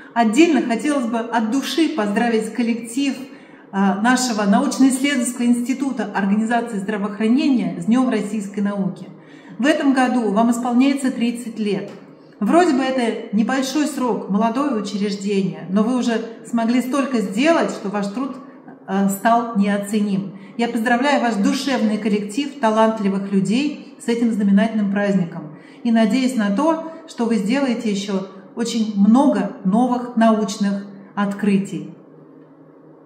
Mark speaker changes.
Speaker 1: Отдельно хотелось бы от души поздравить коллектив нашего научно-исследовательского института организации здравоохранения с Днем российской науки. В этом году вам исполняется 30 лет. Вроде бы это небольшой срок, молодое учреждение, но вы уже смогли столько сделать, что ваш труд стал неоценим. Я поздравляю ваш душевный коллектив талантливых людей с этим знаменательным праздником и надеюсь на то, что вы сделаете еще очень много новых научных открытий.